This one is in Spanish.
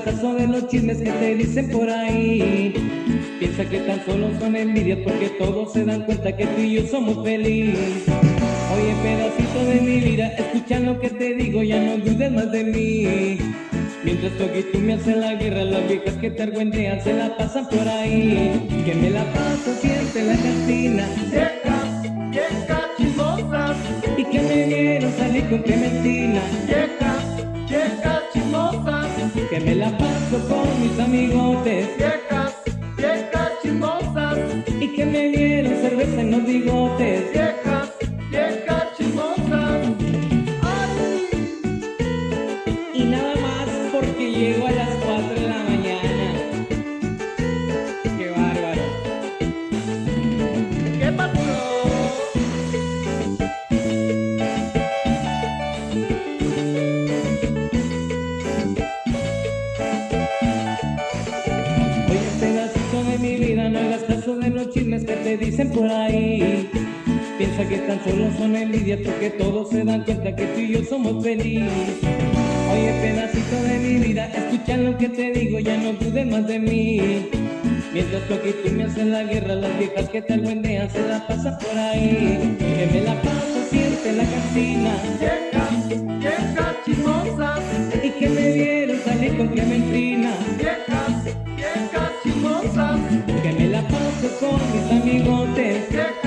caso de los chismes que te dicen por ahí. Piensa que tan solo son envidias porque todos se dan cuenta que tú y yo somos felices. Oye, pedacito de mi vida, escucha lo que te digo, ya no dudes más de mí. Mientras tú aquí tú me haces la guerra, las viejas que te argüentean se la pasan por ahí. Que me la paso siempre en la cantina. Viejas chismosas. Y que me vieron salir con Clementina. Viejas chismosas. Que me la paso con mis amigotes. Viejas chismosas. Y que me vieron cerveza en los bigotes. Viejas chismosas. ¡Ay! Y nada más porque llego a las 4 de la mañana. ¡Qué bárbaro! ¿Qué pasó? Oye, pedacito de mi vida, no hagas caso de los chismes que te dicen por ahí. Piensa que tan solo son envidias porque todos se dan cuenta que tú y yo somos felices. Oye, pedacito de mi vida, escucha lo que te digo, ya no dudes más de mí. Mientras tú aquí tú me haces la guerra, las viejas que te argüendean se la pasan por ahí. Que me la paso siempre en la cantina. Viejas chismosas. Y que me vieron salir con Clementina. Viejas chismosas. Que me la paso con mis amigotes.